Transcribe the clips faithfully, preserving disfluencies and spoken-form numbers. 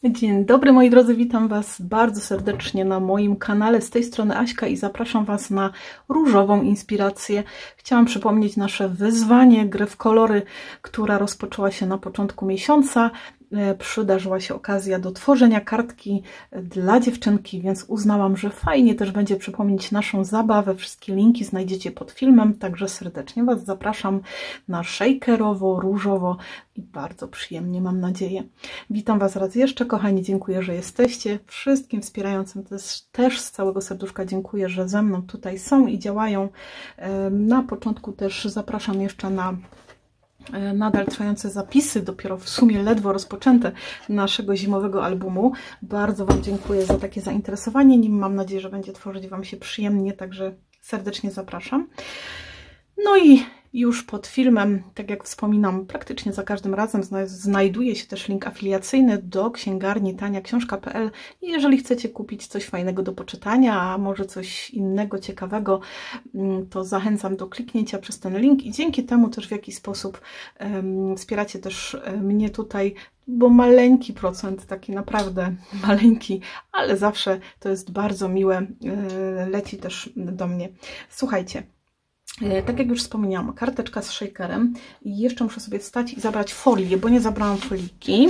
Dzień dobry moi drodzy, witam Was bardzo serdecznie na moim kanale. Z tej strony Aśka i zapraszam Was na różową inspirację. Chciałam przypomnieć nasze wyzwanie gry w kolory, która rozpoczęła się na początku miesiąca. Przydarzyła się okazja do tworzenia kartki dla dziewczynki, więc uznałam, że fajnie też będzie przypomnieć naszą zabawę. Wszystkie linki znajdziecie pod filmem, także serdecznie Was zapraszam na shakerowo, różowo i bardzo przyjemnie, mam nadzieję. Witam Was raz jeszcze, kochani, dziękuję, że jesteście. Wszystkim wspierającym też, też z całego serduszka dziękuję, że ze mną tutaj są i działają. Na początku też zapraszam jeszcze na nadal trwające zapisy, dopiero w sumie ledwo rozpoczęte, naszego zimowego albumu. Bardzo Wam dziękuję za takie zainteresowanie nim. Mam nadzieję, że będzie tworzyć Wam się przyjemnie, także serdecznie zapraszam. No i już pod filmem, tak jak wspominam, praktycznie za każdym razem znajduje się też link afiliacyjny do księgarni tania książka kropka p l i jeżeli chcecie kupić coś fajnego do poczytania, a może coś innego ciekawego, to zachęcam do kliknięcia przez ten link i dzięki temu też w jakiś sposób um, wspieracie też mnie tutaj, bo maleńki procent, taki naprawdę maleńki, ale zawsze to jest bardzo miłe, leci też do mnie. Słuchajcie, tak jak już wspomniałam, karteczka z shakerem i jeszcze muszę sobie wstać i zabrać folię, bo nie zabrałam foliki.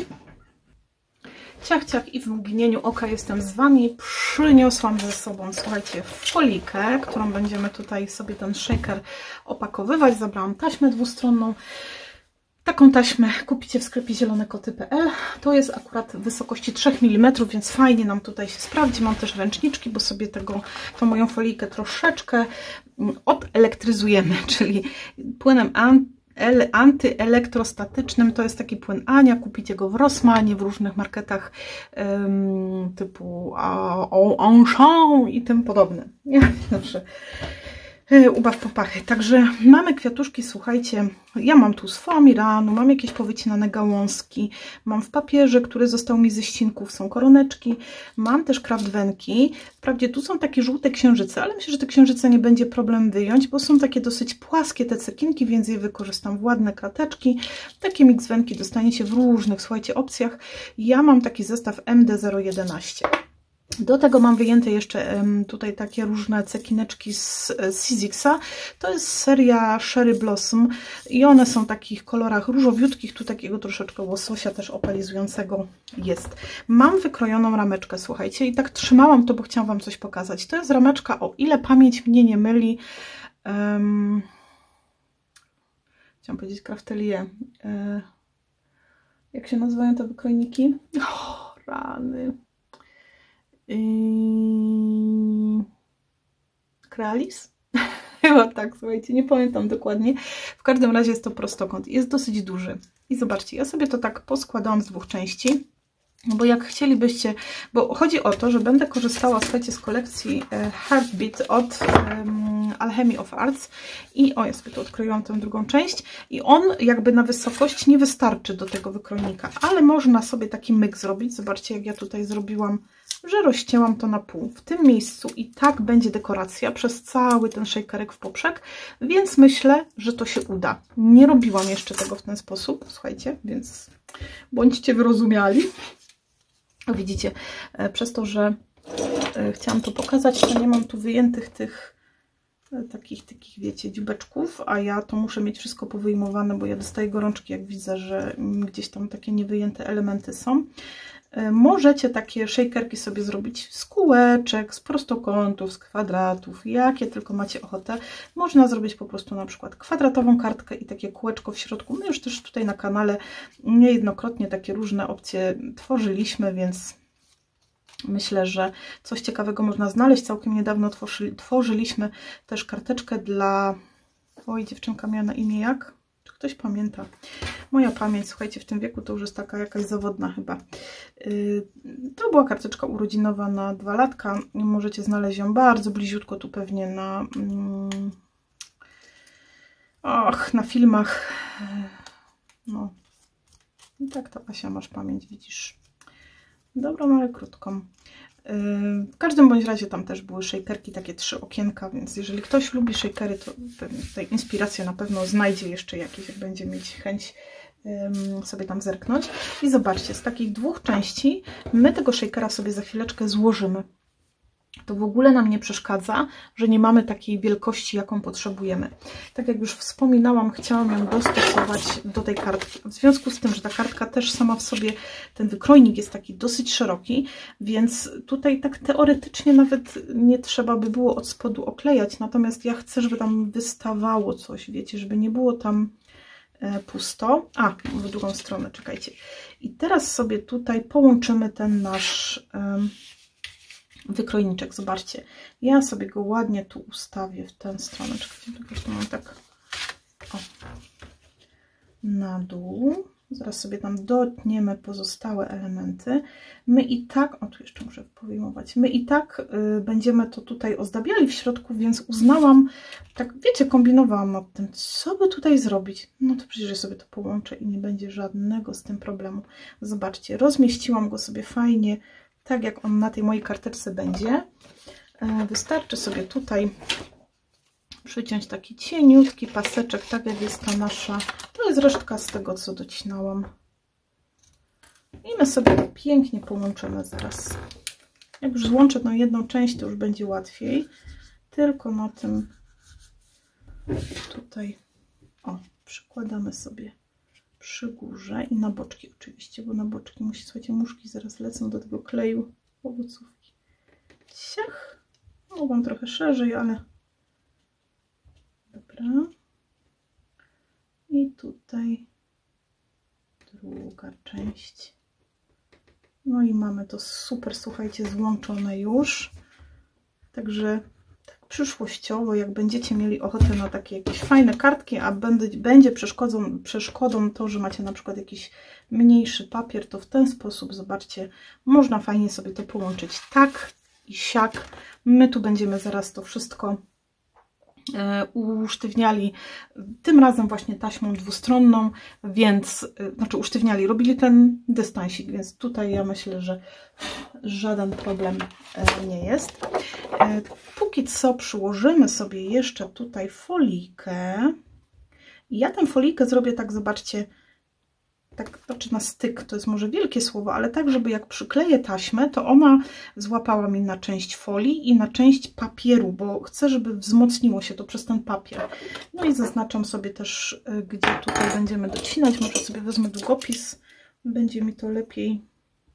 Ciach, ciach i w mgnieniu oka jestem z Wami. Przyniosłam ze sobą, słuchajcie, folikę, którą będziemy tutaj sobie ten shaker opakowywać. Zabrałam taśmę dwustronną. Taką taśmę kupicie w sklepie zielone koty kropka p l. To jest akurat wysokości trzech milimetrów, więc fajnie nam tutaj się sprawdzi. Mam też ręczniczki, bo sobie tego, tą moją folijkę troszeczkę odelektryzujemy, czyli płynem antyelektrostatycznym. To jest taki płyn Ania. Kupicie go w Rossmanie, w różnych marketach um, typu Auchan i tym podobne. Ja zawsze ubaw popachy. Także mamy kwiatuszki, słuchajcie, ja mam tu z foamiranu, mam jakieś powycinane gałązki, mam w papierze, który został mi ze ścinków, są koroneczki, mam też kraftwenki. Wprawdzie tu są takie żółte księżyce, ale myślę, że te księżyce nie będzie problem wyjąć, bo są takie dosyć płaskie te cekinki, więc je wykorzystam w ładne krateczki. Takie mixwenki dostaniecie w różnych, słuchajcie, opcjach. Ja mam taki zestaw M D zero jedenaście. Do tego mam wyjęte jeszcze um, tutaj takie różne cekineczki z, z Sizziksa. To jest seria Cherry Blossom i one są w takich kolorach różowiutkich. Tu takiego troszeczkę łososia też opalizującego jest. Mam wykrojoną rameczkę, słuchajcie, i tak trzymałam to, bo chciałam Wam coś pokazać. To jest rameczka, o ile pamięć mnie nie myli, um, chciałam powiedzieć Craftelier. E, jak się nazywają te wykrojniki? O, rany. Yy... Krealis? Chyba tak, słuchajcie, nie pamiętam dokładnie. W każdym razie jest to prostokąt. Jest dosyć duży. I zobaczcie, ja sobie to tak poskładałam z dwóch części. No bo jak chcielibyście, bo chodzi o to, że będę korzystała, słuchajcie, z kolekcji Heartbeat od um, Alchemy of Arts i o, ja sobie tu odkroiłam tę drugą część i on jakby na wysokość nie wystarczy do tego wykrojnika, ale można sobie taki myk zrobić. Zobaczcie, jak ja tutaj zrobiłam, że rozcięłam to na pół w tym miejscu i tak będzie dekoracja przez cały ten shakerek w poprzek, więc myślę, że to się uda. Nie robiłam jeszcze tego w ten sposób, słuchajcie, więc bądźcie wyrozumiali. Widzicie, przez to, że chciałam to pokazać, to nie mam tu wyjętych tych takich, takich wiecie, dziubeczków, a ja to muszę mieć wszystko powyjmowane, bo ja dostaję gorączki, jak widzę, że gdzieś tam takie niewyjęte elementy są. Możecie takie shakerki sobie zrobić z kółeczek, z prostokątów, z kwadratów, jakie tylko macie ochotę. Można zrobić po prostu na przykład kwadratową kartkę i takie kółeczko w środku. My już też tutaj na kanale niejednokrotnie takie różne opcje tworzyliśmy, więc myślę, że coś ciekawego można znaleźć. Całkiem niedawno tworzy, tworzyliśmy też karteczkę dla... Oj, dziewczynka miała na imię jak? Czy ktoś pamięta? Moja pamięć, słuchajcie, w tym wieku to już jest taka jakaś zawodna chyba. Yy, to była karteczka urodzinowa na dwa latka. Możecie znaleźć ją bardzo bliziutko tu pewnie na... Mm, och, na filmach. No. I tak to, Asia, masz pamięć, widzisz. Dobrą, ale krótką. W każdym bądź razie tam też były shakerki, takie trzy okienka, więc jeżeli ktoś lubi shakery, to pewnie tutaj inspirację na pewno znajdzie jeszcze jakieś, jak będzie mieć chęć sobie tam zerknąć. I zobaczcie, z takich dwóch części my tego shakera sobie za chwileczkę złożymy. To w ogóle nam nie przeszkadza, że nie mamy takiej wielkości, jaką potrzebujemy. Tak jak już wspominałam, chciałam ją dostosować do tej kartki. W związku z tym, że ta kartka też sama w sobie, ten wykrojnik jest taki dosyć szeroki, więc tutaj tak teoretycznie nawet nie trzeba by było od spodu oklejać. Natomiast ja chcę, żeby tam wystawało coś, wiecie, żeby nie było tam pusto. A, w drugą stronę, czekajcie. I teraz sobie tutaj połączymy ten nasz um, wykrojniczek. Zobaczcie, ja sobie go ładnie tu ustawię w tę stronę. Czekajcie, po prostu mam tak o, na dół. Zaraz sobie tam dotniemy pozostałe elementy. My i tak, o tu jeszcze muszę powyjmować, my i tak y, będziemy to tutaj ozdabiali w środku, więc uznałam, tak wiecie, kombinowałam nad tym, co by tutaj zrobić. No to przecież ja sobie to połączę i nie będzie żadnego z tym problemu. Zobaczcie, rozmieściłam go sobie fajnie, tak jak on na tej mojej karteczce będzie. Y, wystarczy sobie tutaj przyciąć taki cieniutki paseczek, tak jak jest ta nasza, to jest resztka z tego, co docinałam. I my sobie to pięknie połączymy zaraz. Jak już złączę na jedną część, to już będzie łatwiej. Tylko na tym tutaj, o, przykładamy sobie przy górze i na boczki oczywiście, bo na boczki musi, słuchajcie, muszki zaraz lecą do tego kleju owocówki. Ciach! Mogłam trochę szerzej, ale dobra. I tutaj druga część. No i mamy to super, słuchajcie, złączone już. Także tak przyszłościowo, jak będziecie mieli ochotę na takie jakieś fajne kartki, a będzie, będzie przeszkodą, przeszkodą to, że macie na przykład jakiś mniejszy papier, to w ten sposób, zobaczcie, można fajnie sobie to połączyć tak i siak. My tu będziemy zaraz to wszystko usztywniali, tym razem właśnie taśmą dwustronną, więc, znaczy usztywniali, robili ten dystansik, więc tutaj ja myślę, że żaden problem nie jest. Póki co przyłożymy sobie jeszcze tutaj folijkę. Ja tę folijkę zrobię tak, zobaczcie, tak, znaczy na styk, to jest może wielkie słowo, ale tak, żeby jak przykleję taśmę, to ona złapała mi na część folii i na część papieru, bo chcę, żeby wzmocniło się to przez ten papier. No i zaznaczam sobie też, gdzie tutaj będziemy docinać. Może sobie wezmę długopis, będzie mi to lepiej,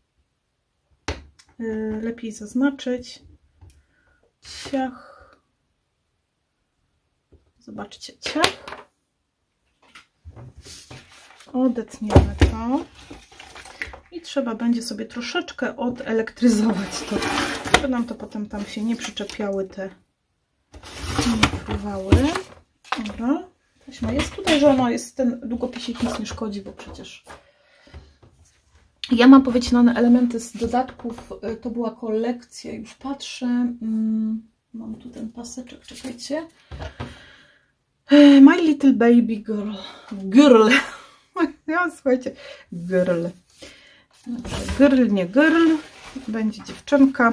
lepiej zaznaczyć. Ciach. Zobaczcie, ciach. Odetniemy to i trzeba będzie sobie troszeczkę odelektryzować to, żeby nam to potem tam się nie przyczepiały te, nie fruwały. Dobra, taśma jest tutaj, że ona jest, ten długopisik nic nie szkodzi, bo przecież ja mam powycinane elementy z dodatków, to była kolekcja, już patrzę, mam tu ten paseczek, czekajcie, My Little Baby Girl, Girl. Ja, słuchajcie, girl. Dobrze, girl, nie girl. Będzie dziewczynka.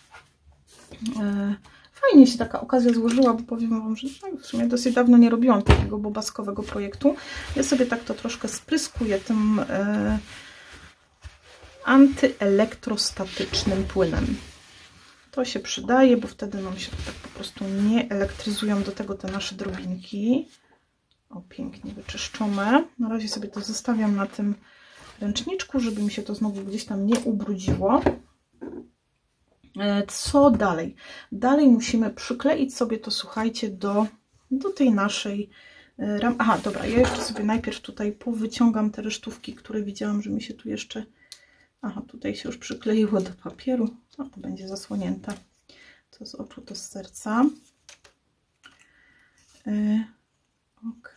Fajnie się taka okazja złożyła, bo powiem wam, że w sumie dosyć dawno nie robiłam takiego bobaskowego projektu. Ja sobie tak to troszkę spryskuję tym e, antyelektrostatycznym płynem. To się przydaje, bo wtedy nam się tak po prostu nie elektryzują do tego te nasze drobinki. O, pięknie wyczyszczone. Na razie sobie to zostawiam na tym ręczniczku, żeby mi się to znowu gdzieś tam nie ubrudziło. Co dalej? Dalej musimy przykleić sobie to, słuchajcie, do, do tej naszej ram. Aha, dobra, ja jeszcze sobie najpierw tutaj powyciągam te resztówki, które widziałam, że mi się tu jeszcze... Aha, tutaj się już przykleiło do papieru. No, to będzie zasłonięte. To z oczu, to z serca. Yy. Ok,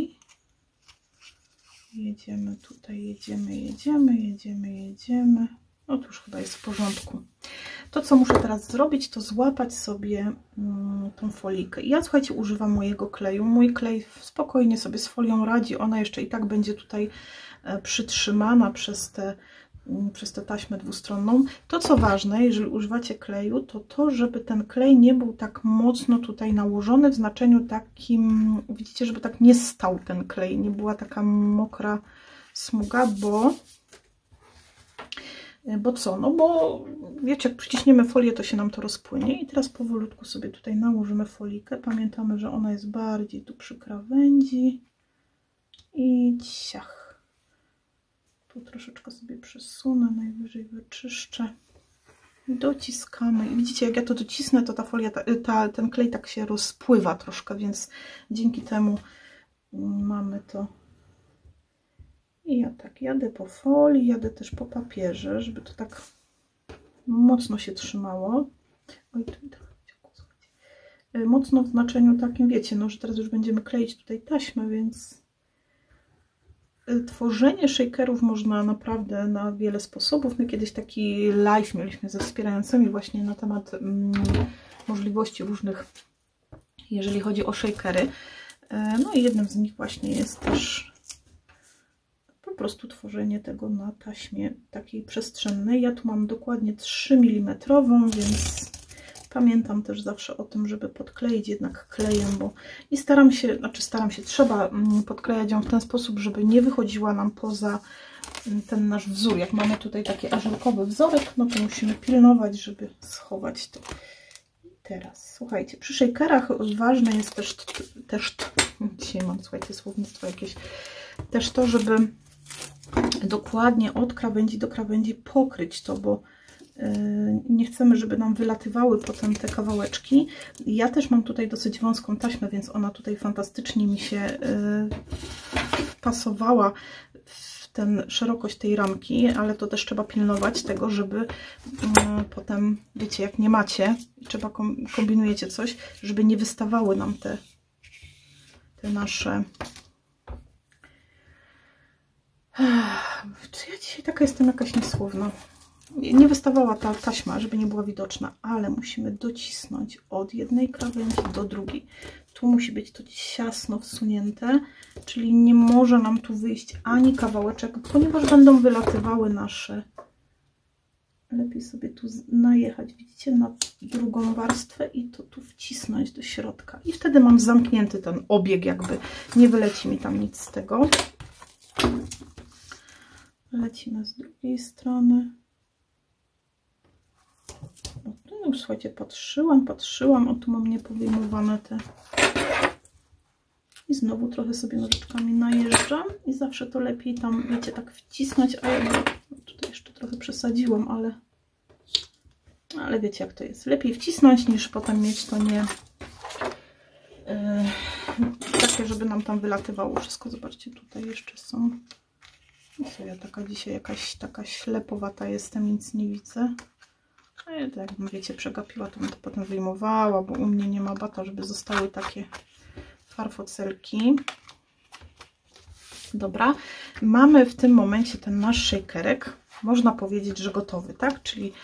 jedziemy tutaj, jedziemy, jedziemy, jedziemy, jedziemy. No to już chyba jest w porządku. To, co muszę teraz zrobić, to złapać sobie mm, tą folijkę. I ja, słuchajcie, używam mojego kleju. Mój klej spokojnie sobie z folią radzi. Ona jeszcze i tak będzie tutaj e, przytrzymana przez te przez tę taśmę dwustronną. To, co ważne, jeżeli używacie kleju, to to, żeby ten klej nie był tak mocno tutaj nałożony, w znaczeniu takim, widzicie, żeby tak nie stał ten klej, nie była taka mokra smuga, bo bo co? No bo wiecie, jak przyciśniemy folię, to się nam to rozpłynie i teraz powolutku sobie tutaj nałożymy folikę. Pamiętamy, że ona jest bardziej tu przy krawędzi i ciach. Tu troszeczkę sobie przesunę, najwyżej wyczyszczę. Dociskamy i widzicie, jak ja to docisnę, to ta folia, ta, ta, ten klej tak się rozpływa troszkę, więc dzięki temu mamy to. I ja tak jadę po folii, jadę też po papierze, żeby to tak mocno się trzymało. Oj, tu trochę mocno w znaczeniu takim, wiecie, no, że teraz już będziemy kleić tutaj taśmę, więc tworzenie shakerów można naprawdę na wiele sposobów. My kiedyś taki live mieliśmy ze wspierającymi właśnie na temat mm, możliwości różnych, jeżeli chodzi o shakery. No i jednym z nich właśnie jest też po prostu tworzenie tego na taśmie takiej przestrzennej. Ja tu mam dokładnie trzy milimetry, więc pamiętam też zawsze o tym, żeby podkleić jednak klejem, bo i staram się, znaczy staram się, trzeba podklejać ją w ten sposób, żeby nie wychodziła nam poza ten nasz wzór. Jak mamy tutaj taki ażurkowy wzorek, no to musimy pilnować, żeby schować to. Teraz, słuchajcie, przy shakerach ważne jest też, też dzisiaj mam, słuchajcie, słownictwo jakieś, też to, żeby dokładnie od krawędzi do krawędzi pokryć to, bo nie chcemy, żeby nam wylatywały potem te kawałeczki. Ja też mam tutaj dosyć wąską taśmę, więc ona tutaj fantastycznie mi się pasowała w ten szerokość tej ramki, ale to też trzeba pilnować tego, żeby potem, wiecie, jak nie macie, trzeba kombinujecie coś, żeby nie wystawały nam te, te nasze... Czy ja dzisiaj taka jestem jakaś niesłowna? Nie wystawała ta taśma, żeby nie była widoczna, ale musimy docisnąć od jednej krawędzi do drugiej. Tu musi być to ciasno wsunięte, czyli nie może nam tu wyjść ani kawałeczek, ponieważ będą wylatywały nasze. Lepiej sobie tu najechać, widzicie, na drugą warstwę i to tu wcisnąć do środka. I wtedy mam zamknięty ten obieg, jakby nie wyleci mi tam nic z tego. Lecimy z drugiej strony. No już, słuchajcie, patrzyłam, patrzyłam, o tu mam niepowyjmowane te. I znowu trochę sobie nożyczkami najeżdżam i zawsze to lepiej tam, wiecie, tak wcisnąć, a ja tutaj jeszcze trochę przesadziłam, ale ale wiecie, jak to jest. Lepiej wcisnąć, niż potem mieć to nie yy, takie, żeby nam tam wylatywało wszystko. Zobaczcie, tutaj jeszcze są. No co, ja taka dzisiaj jakaś taka ślepowata jestem, nic nie widzę. No, to jakbym, wiecie, przegapiła, to bym to potem wyjmowała, bo u mnie nie ma bata, żeby zostały takie farfocelki. Dobra, mamy w tym momencie ten nasz shakerek, można powiedzieć, że gotowy, tak? Czyli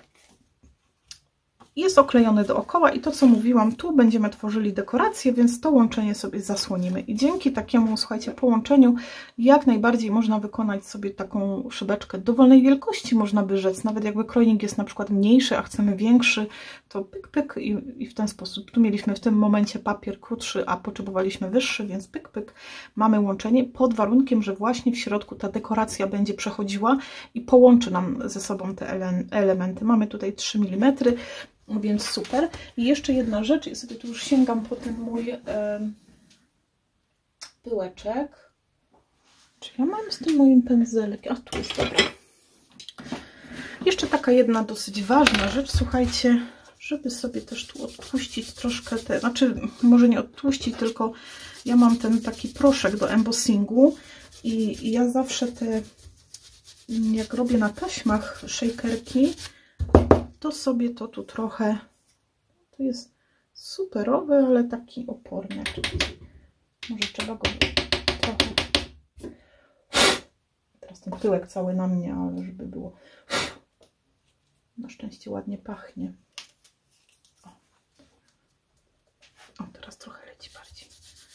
jest oklejony dookoła i to, co mówiłam, tu będziemy tworzyli dekorację, więc to łączenie sobie zasłonimy. I dzięki takiemu, słuchajcie, połączeniu jak najbardziej można wykonać sobie taką szybeczkę dowolnej wielkości, można by rzec. Nawet jakby krojnik jest na przykład mniejszy, a chcemy większy, to pyk, pyk i, i w ten sposób. Tu mieliśmy w tym momencie papier krótszy, a potrzebowaliśmy wyższy, więc pyk, pyk. Mamy łączenie pod warunkiem, że właśnie w środku ta dekoracja będzie przechodziła i połączy nam ze sobą te ele elementy. Mamy tutaj trzy milimetry. Więc super. I jeszcze jedna rzecz, ja sobie tu już sięgam po ten mój e, pyłeczek. Czy ja mam z tym moim pędzelkiem? A tu jest, dobra. Jeszcze taka jedna dosyć ważna rzecz, słuchajcie, żeby sobie też tu odtłuścić troszkę te, znaczy może nie odtłuścić, tylko ja mam ten taki proszek do embossingu i, i ja zawsze te, jak robię na taśmach shakerki, to sobie to tu trochę, to jest superowy, ale taki oporny. Może trzeba go trochę, teraz ten pyłek cały na mnie, ale żeby było, na szczęście ładnie pachnie. O, o teraz trochę leci bardziej.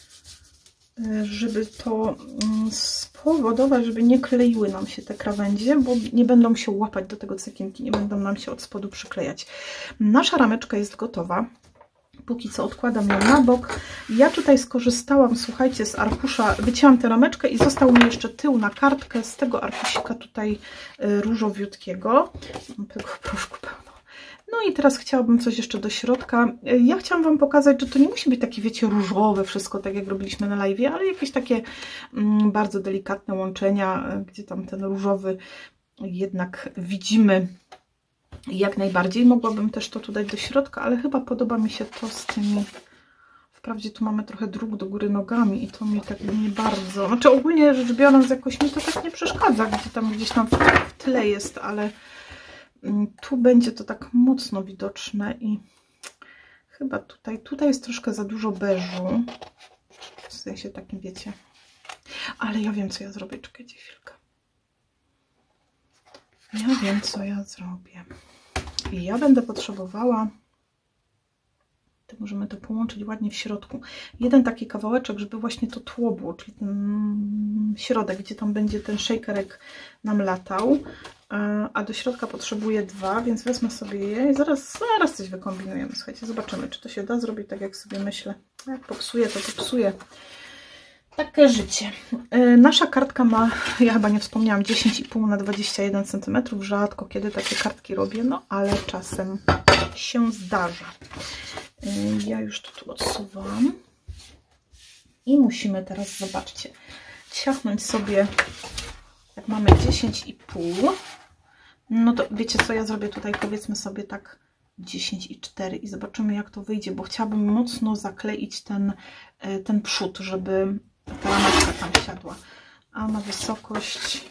Żeby to spowodować, żeby nie kleiły nam się te krawędzie, bo nie będą się łapać do tego cekinki, nie będą nam się od spodu przyklejać. Nasza rameczka jest gotowa. Póki co odkładam ją na bok. Ja tutaj skorzystałam, słuchajcie, z arkusza, wycięłam tę rameczkę i został mi jeszcze tył na kartkę z tego arkusika tutaj różowiutkiego. Mam tego proszku pełno. No i teraz chciałabym coś jeszcze do środka. Ja chciałam Wam pokazać, że to nie musi być takie, wiecie, różowe wszystko, tak jak robiliśmy na live'ie, ale jakieś takie mm, bardzo delikatne łączenia, gdzie tam ten różowy jednak widzimy jak najbardziej. Mogłabym też to tu dać do środka, ale chyba podoba mi się to z tymi... Wprawdzie tu mamy trochę dróg do góry nogami i to mi tak nie bardzo... Znaczy ogólnie rzecz biorąc jakoś mi to tak nie przeszkadza, gdzie tam gdzieś tam w tle jest, ale tu będzie to tak mocno widoczne i chyba tutaj, tutaj jest troszkę za dużo beżu. W sensie takim, wiecie. Ale ja wiem, co ja zrobię. Czekajcie chwilkę. Ja wiem, co ja zrobię. I ja będę potrzebowała... To możemy to połączyć ładnie w środku. Jeden taki kawałeczek, żeby właśnie to tło było, czyli ten środek, gdzie tam będzie ten shakerek nam latał. A do środka potrzebuję dwa, więc wezmę sobie je i zaraz, zaraz coś wykombinujemy. Słuchajcie, zobaczymy, czy to się da zrobić tak, jak sobie myślę. Jak popsuję, to popsuję. Takie życie. Nasza kartka ma, ja chyba nie wspomniałam, dziesięć i pół na dwadzieścia jeden centymetrów. Rzadko kiedy takie kartki robię, no ale czasem się zdarza. Ja już to tu odsuwam. I musimy teraz, zobaczcie, ciachnąć sobie, jak mamy dziesięć i pół. No to wiecie co, ja zrobię tutaj, powiedzmy sobie tak dziesięć i cztery i zobaczymy, jak to wyjdzie, bo chciałabym mocno zakleić ten, ten przód, żeby ta rameczka tam siadła. A na wysokość...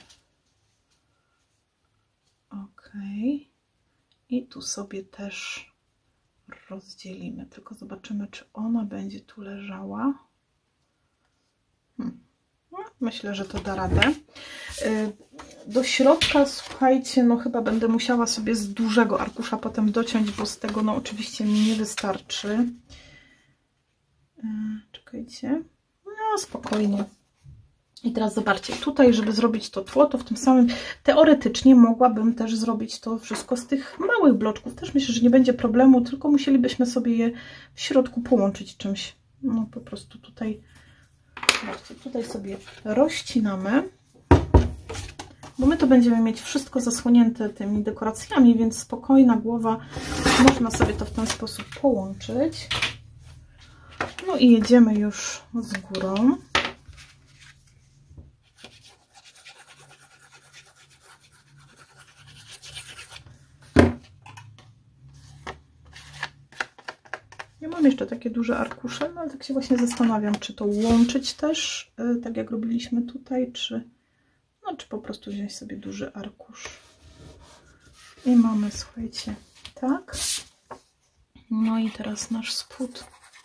Ok. I tu sobie też rozdzielimy. Tylko zobaczymy, czy ona będzie tu leżała. Hmm. No, myślę, że to da radę. Do środka, słuchajcie, no chyba będę musiała sobie z dużego arkusza potem dociąć, bo z tego no oczywiście mi nie wystarczy. Czekajcie. No spokojnie. I teraz zobaczcie, tutaj, żeby zrobić to tło, to w tym samym, teoretycznie mogłabym też zrobić to wszystko z tych małych bloczków. Też myślę, że nie będzie problemu, tylko musielibyśmy sobie je w środku połączyć czymś. No po prostu tutaj, zobaczcie, tutaj sobie rozcinamy, bo my to będziemy mieć wszystko zasłonięte tymi dekoracjami, więc spokojna głowa, można sobie to w ten sposób połączyć. No i jedziemy już z górą. Ja mam jeszcze takie duże arkusze, no ale tak się właśnie zastanawiam, czy to łączyć też, tak jak robiliśmy tutaj, czy, no, czy po prostu wziąć sobie duży arkusz. I mamy, słuchajcie, tak. No i teraz nasz spód.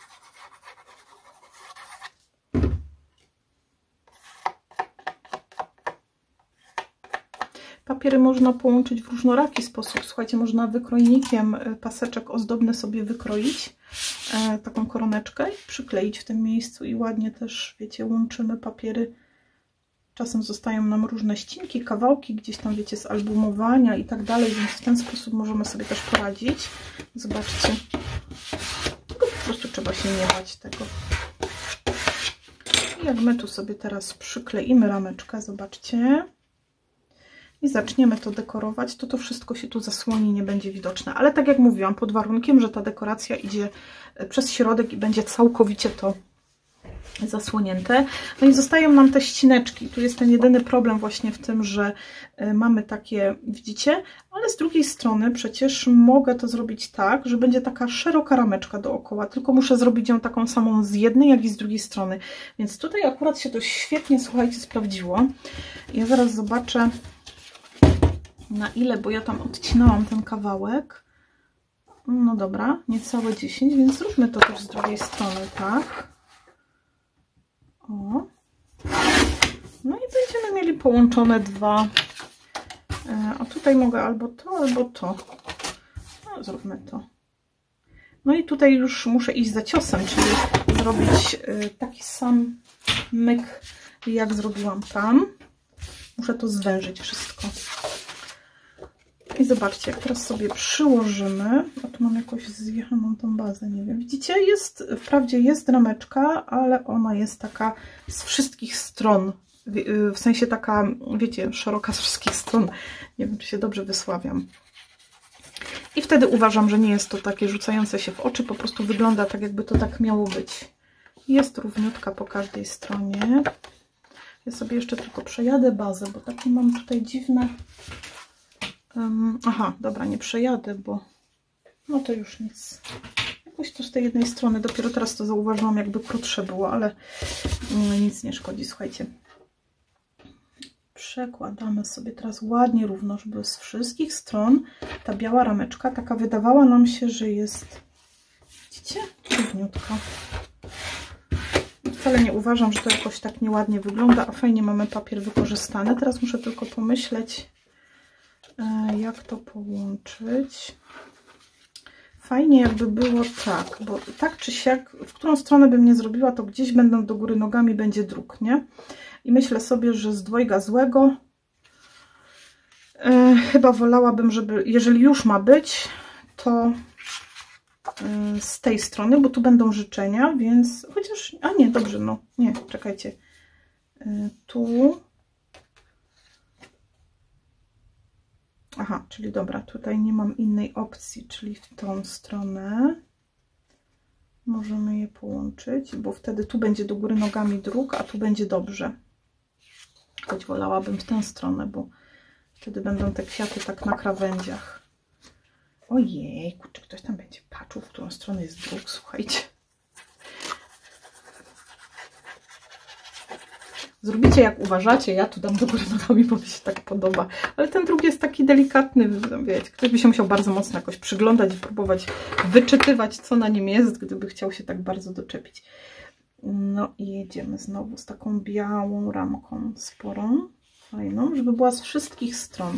Papiery można połączyć w różnoraki sposób. Słuchajcie, można wykrojnikiem paseczek ozdobny sobie wykroić, e, taką koroneczkę i przykleić w tym miejscu i ładnie też, wiecie, łączymy papiery. Czasem zostają nam różne ścinki, kawałki gdzieś tam, wiecie, z albumowania i tak dalej, więc w ten sposób możemy sobie też poradzić. Zobaczcie, tylko po prostu trzeba się nie bać tego. I jak my tu sobie teraz przykleimy rameczkę, zobaczcie, i zaczniemy to dekorować, to to wszystko się tu zasłoni, nie będzie widoczne. Ale tak jak mówiłam, pod warunkiem, że ta dekoracja idzie przez środek i będzie całkowicie to zasłonięte. No i zostają nam te ścineczki. Tu jest ten jedyny problem właśnie w tym, że mamy takie, widzicie, ale z drugiej strony przecież mogę to zrobić tak, że będzie taka szeroka rameczka dookoła, tylko muszę zrobić ją taką samą z jednej, jak i z drugiej strony. Więc tutaj akurat się to świetnie, słuchajcie, sprawdziło. Ja zaraz zobaczę, na ile, bo ja tam odcinałam ten kawałek. No dobra, niecałe dziesięć, więc zróbmy to też z drugiej strony, tak. O. No i będziemy mieli połączone dwa. A tutaj mogę albo to, albo to. No, zróbmy to. No i tutaj już muszę iść za ciosem, czyli zrobić taki sam myk, jak zrobiłam tam. Muszę to zwężyć wszystko. I zobaczcie, jak teraz sobie przyłożymy, a tu mam jakąś zjechaną tą bazę, nie wiem, widzicie, jest, wprawdzie jest rameczka, ale ona jest taka z wszystkich stron, w, w sensie taka, wiecie, szeroka z wszystkich stron, nie wiem, czy się dobrze wysławiam. I wtedy uważam, że nie jest to takie rzucające się w oczy, po prostu wygląda tak, jakby to tak miało być. Jest równiutka po każdej stronie. Ja sobie jeszcze tylko przejadę bazę, bo takie mam tutaj dziwne... Um, aha, dobra, nie przejadę, bo no to już nic. Jakoś to z tej jednej strony, dopiero teraz to zauważyłam, jakby krótsze było, ale no, nic nie szkodzi, słuchajcie. Przekładamy sobie teraz ładnie równo, żeby z wszystkich stron ta biała rameczka taka wydawała nam się, że jest, widzicie, równiutka. Wcale nie uważam, że to jakoś tak nieładnie wygląda, a fajnie mamy papier wykorzystany. Teraz muszę tylko pomyśleć, jak to połączyć. Fajnie jakby było tak, bo tak czy siak, w którą stronę bym nie zrobiła, to gdzieś będą do góry nogami będzie druk, nie? I myślę sobie, że z dwojga złego e, chyba wolałabym, żeby, jeżeli już ma być, to e, z tej strony, bo tu będą życzenia, więc chociaż, a nie, dobrze, no, nie, czekajcie, e, tu, aha, czyli dobra, tutaj nie mam innej opcji, czyli w tą stronę możemy je połączyć, bo wtedy tu będzie do góry nogami druk, a tu będzie dobrze. Choć wolałabym w tę stronę, bo wtedy będą te kwiaty tak na krawędziach. Ojej, czy ktoś tam będzie patrzył, w którą stronę jest druk, słuchajcie. Zróbcie jak uważacie, ja tu dam do góry nogami, bo mi się tak podoba. Ale ten druk jest taki delikatny, wiecie, ktoś by się musiał bardzo mocno jakoś przyglądać i próbować wyczytywać, co na nim jest, gdyby chciał się tak bardzo doczepić. No i jedziemy znowu z taką białą ramką sporą, fajną, żeby była z wszystkich stron.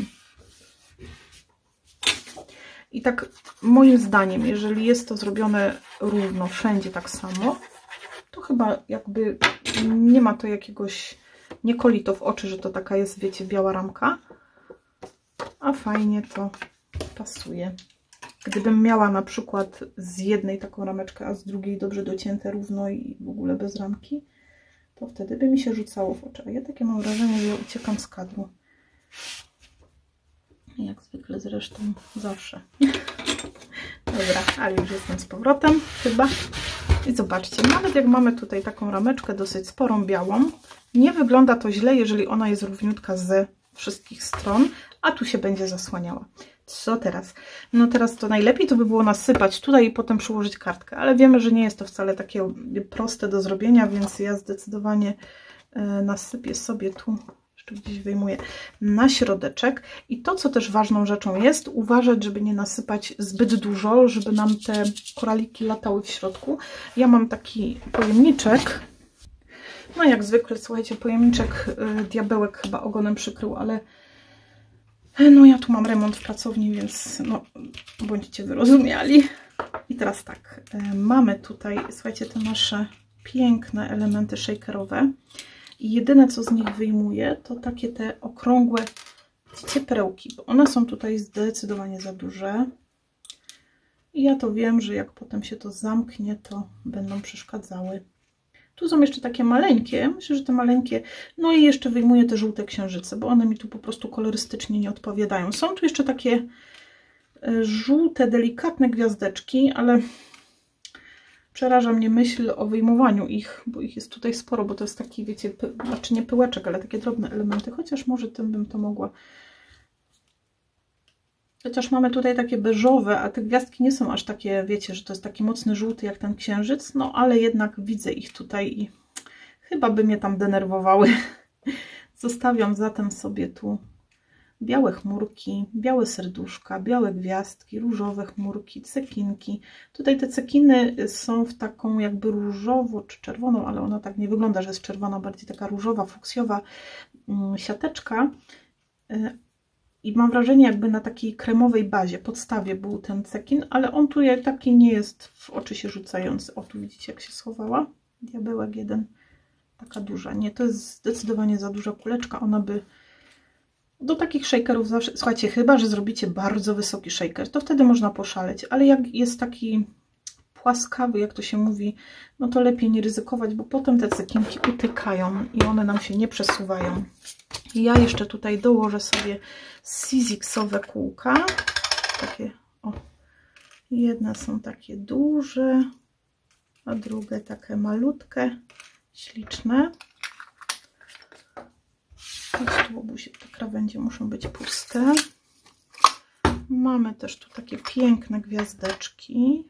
I tak moim zdaniem, jeżeli jest to zrobione równo, wszędzie tak samo, to chyba jakby nie ma to jakiegoś, nie koli to w oczy, że to taka jest, wiecie, biała ramka, a fajnie to pasuje. Gdybym miała na przykład z jednej taką rameczkę, a z drugiej dobrze docięte równo i w ogóle bez ramki, to wtedy by mi się rzucało w oczy. A ja takie mam wrażenie, że ja uciekam z kadru. Jak zwykle zresztą zawsze. Dobra, ale już jestem z powrotem chyba. I zobaczcie, nawet jak mamy tutaj taką rameczkę dosyć sporą, białą, nie wygląda to źle, jeżeli ona jest równiutka ze wszystkich stron, a tu się będzie zasłaniała. Co teraz? No teraz to najlepiej to by było nasypać tutaj i potem przyłożyć kartkę, ale wiemy, że nie jest to wcale takie proste do zrobienia, więc ja zdecydowanie nasypię sobie tu, jeszcze gdzieś wyjmuję, na środeczek. I to, co też ważną rzeczą jest, uważać, żeby nie nasypać zbyt dużo, żeby nam te koraliki latały w środku. Ja mam taki pojemniczek, no jak zwykle, słuchajcie, pojemniczek y, diabełek chyba ogonem przykrył, ale no ja tu mam remont w pracowni, więc no bądźcie wyrozumiali. I teraz tak, y, mamy tutaj, słuchajcie, te nasze piękne elementy shakerowe. I jedyne, co z nich wyjmuję, to takie te okrągłe, widzicie, perełki, bo one są tutaj zdecydowanie za duże. I ja to wiem, że jak potem się to zamknie, to będą przeszkadzały. Tu są jeszcze takie maleńkie, myślę, że te maleńkie, no i jeszcze wyjmuję te żółte księżyce, bo one mi tu po prostu kolorystycznie nie odpowiadają. Są tu jeszcze takie żółte, delikatne gwiazdeczki, ale przeraża mnie myśl o wyjmowaniu ich, bo ich jest tutaj sporo, bo to jest taki, wiecie, py, znaczy nie pyłeczek, ale takie drobne elementy, chociaż może tym bym to mogła. Chociaż mamy tutaj takie beżowe, a te gwiazdki nie są aż takie, wiecie, że to jest taki mocny żółty jak ten księżyc, no ale jednak widzę ich tutaj i chyba by mnie tam denerwowały. Zostawiam zatem sobie tu białe chmurki, białe serduszka, białe gwiazdki, różowe chmurki, cekinki. Tutaj te cekiny są w taką jakby różowo czy czerwoną, ale ona tak nie wygląda, że jest czerwona, bardziej taka różowa, fuksjowa siateczka. I mam wrażenie, jakby na takiej kremowej bazie, podstawie był ten cekin, ale on tu taki nie jest w oczy się rzucający. O, tu widzicie, jak się schowała. Diabełek jeden, taka duża. Nie, to jest zdecydowanie za duża kuleczka. Ona by Do takich shakerów zawsze, słuchajcie, chyba że zrobicie bardzo wysoki shaker, to wtedy można poszaleć, ale jak jest taki płaskawy, jak to się mówi, no to lepiej nie ryzykować, bo potem te cekinki utykają i one nam się nie przesuwają. I ja jeszcze tutaj dołożę sobie Sizzixowe kółka, takie, o, jedne są takie duże, a drugie takie malutkie, śliczne. Chodź tu, obusie, te krawędzie muszą być puste. Mamy też tu takie piękne gwiazdeczki.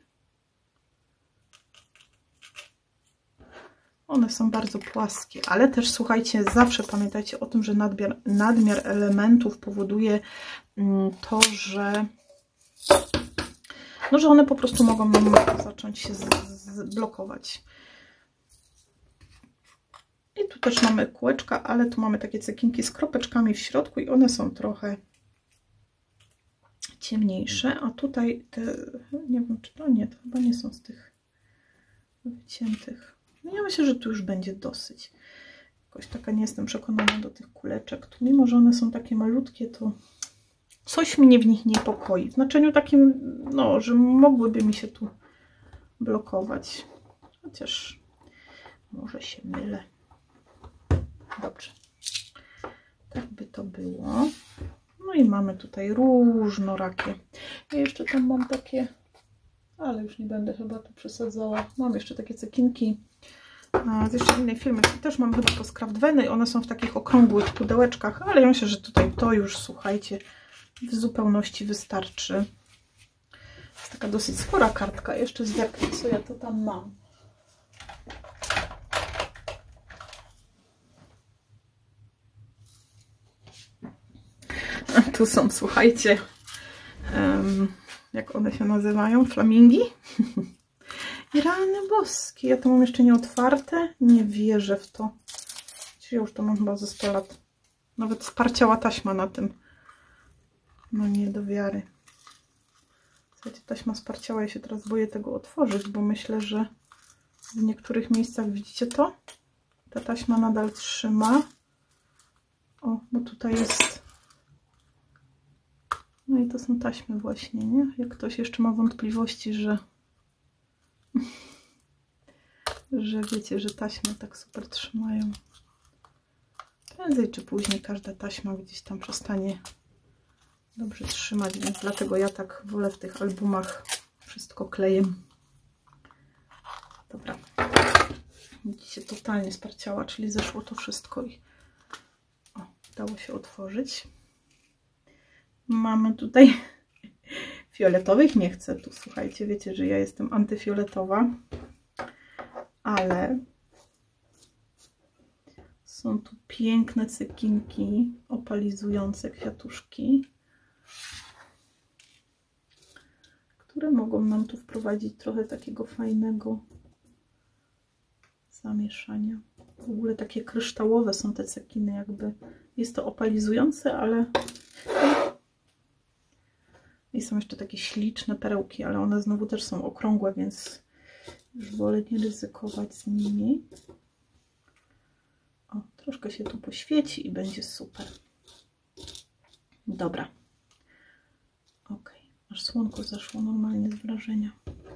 One są bardzo płaskie, ale też słuchajcie, zawsze pamiętajcie o tym, że nadmiar, nadmiar elementów powoduje to, że, no, że one po prostu mogą nam zacząć się blokować. I tu też mamy kółeczka, ale tu mamy takie cekinki z kropeczkami w środku i one są trochę ciemniejsze, a tutaj te, nie wiem czy to nie, to chyba nie są z tych wyciętych. No ja myślę, że tu już będzie dosyć. Jakoś taka nie jestem przekonana do tych kuleczek. Tu, mimo że one są takie malutkie, to coś mnie w nich niepokoi. W znaczeniu takim, no, że mogłyby mi się tu blokować. Chociaż może się mylę. Dobrze. Tak by to było. No i mamy tutaj różnorakie. Ja jeszcze tam mam takie, ale już nie będę chyba tu przesadzała. Mam jeszcze takie cekinki z jeszcze innej firmy. Też mam chyba to z Craftweny i one są w takich okrągłych pudełeczkach, ale ja myślę, że tutaj to już, słuchajcie, w zupełności wystarczy. Jest taka dosyć spora kartka. Jeszcze zerknę, co ja to tam mam. Tu są, słuchajcie, um, jak one się nazywają? Flamingi? I rany boskie. Ja to mam jeszcze nieotwarte. Nie wierzę w to. Ja już to mam chyba ze sto lat. Nawet sparciała taśma na tym. No nie do wiary. Słuchajcie, taśma sparciała. Ja się teraz boję tego otworzyć, bo myślę, że w niektórych miejscach, widzicie to? Ta taśma nadal trzyma. O, bo tutaj jest... No i to są taśmy właśnie, nie? Jak ktoś jeszcze ma wątpliwości, że... że wiecie, że taśmy tak super trzymają. Prędzej czy później każda taśma gdzieś tam przestanie dobrze trzymać, więc dlatego ja tak wolę w tych albumach wszystko kleję. Dobra. Widzicie, totalnie sparciała, czyli zeszło to wszystko i o, dało się otworzyć. Mamy tutaj fioletowych, nie chcę tu, słuchajcie, wiecie, że ja jestem antyfioletowa, ale są tu piękne cekinki, opalizujące kwiatuszki, które mogą nam tu wprowadzić trochę takiego fajnego zamieszania. W ogóle takie kryształowe są te cekiny, jakby jest to opalizujące, ale i są jeszcze takie śliczne perełki, ale one znowu też są okrągłe, więc już wolę nie ryzykować z nimi. O, troszkę się tu poświeci i będzie super. Dobra. Ok, aż słonko zaszło normalnie z wrażenia.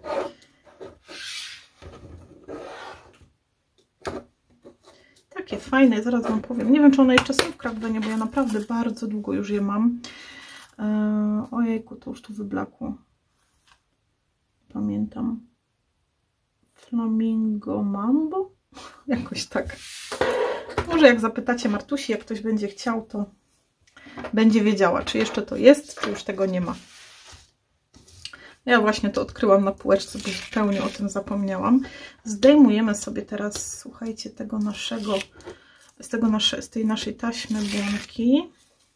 Takie fajne, zaraz wam powiem. Nie wiem, czy one jeszcze są w Craftwenie, bo ja naprawdę bardzo długo już je mam. Eee, ojejku, to już tu wyblakło. Pamiętam. Flamingo Mambo? Jakoś tak. Może jak zapytacie Martusi, jak ktoś będzie chciał, to będzie wiedziała, czy jeszcze to jest, czy już tego nie ma. Ja właśnie to odkryłam na półeczce, bo zupełnie o tym zapomniałam. Zdejmujemy sobie teraz, słuchajcie, tego naszego, z, tego nasze, z tej naszej taśmy błonki.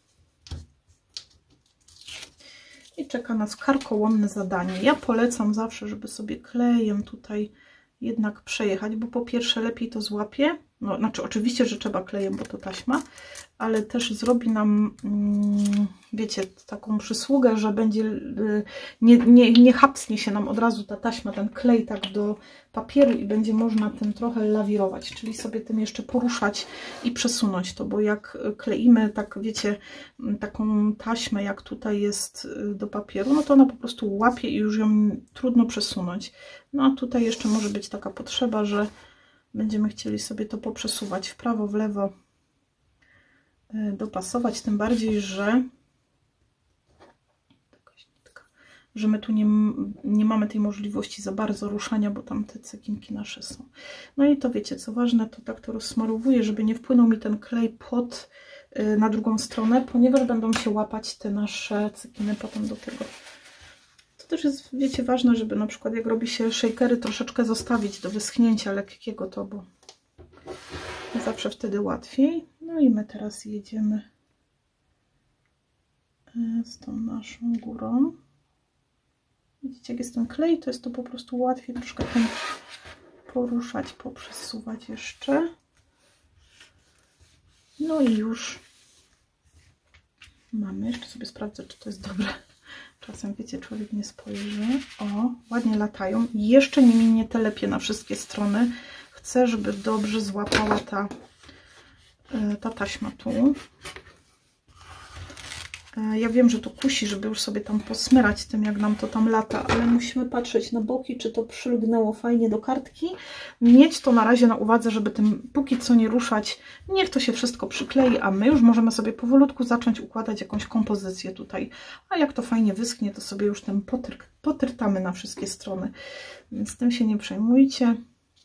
I czeka nas karkołomne zadanie. Ja polecam zawsze, żeby sobie klejem tutaj jednak przejechać, bo po pierwsze lepiej to złapie, no znaczy oczywiście, że trzeba klejem, bo to taśma, ale też zrobi nam, mm, wiecie, taką przysługę, że będzie, y, nie, nie, nie chapsnie się nam od razu ta taśma, ten klej tak do papieru i będzie można tym trochę lawirować, czyli sobie tym jeszcze poruszać i przesunąć to, bo jak kleimy, tak wiecie, taką taśmę, jak tutaj jest do papieru, no to ona po prostu łapie i już ją trudno przesunąć. No a tutaj jeszcze może być taka potrzeba, że będziemy chcieli sobie to poprzesuwać w prawo, w lewo, dopasować, tym bardziej, że że my tu nie, nie mamy tej możliwości za bardzo ruszania, bo tam te cekinki nasze są. No i to wiecie, co ważne, to tak to rozsmarowuję, żeby nie wpłynął mi ten klej pod na drugą stronę, ponieważ będą się łapać te nasze cekiny potem do tego. To też jest, wiecie, ważne, żeby na przykład jak robi się shakery, troszeczkę zostawić do wyschnięcia lekkiego to, bo zawsze wtedy łatwiej. No i my teraz jedziemy z tą naszą górą. Widzicie, jak jest ten klej, to jest to po prostu łatwiej troszkę ten poruszać, poprzesuwać jeszcze. No i już mamy. Jeszcze sobie sprawdzę, czy to jest dobre. Czasem, wiecie, człowiek nie spojrzy. O, ładnie latają. Jeszcze nie minie telepie na wszystkie strony. Chcę, żeby dobrze złapała ta, ta taśma tu. Ja wiem, że to kusi, żeby już sobie tam posmyrać tym, jak nam to tam lata, ale musimy patrzeć na boki, czy to przylgnęło fajnie do kartki. Mieć to na razie na uwadze, żeby tym póki co nie ruszać. Niech to się wszystko przyklei, a my już możemy sobie powolutku zacząć układać jakąś kompozycję tutaj. A jak to fajnie wyschnie, to sobie już tym potr potrtamy na wszystkie strony. Więc tym się nie przejmujcie.